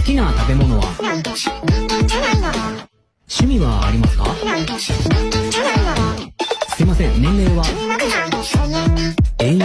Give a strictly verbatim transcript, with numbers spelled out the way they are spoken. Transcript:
好きな食べ物は？趣味はありますか？すいません、年齢は？えい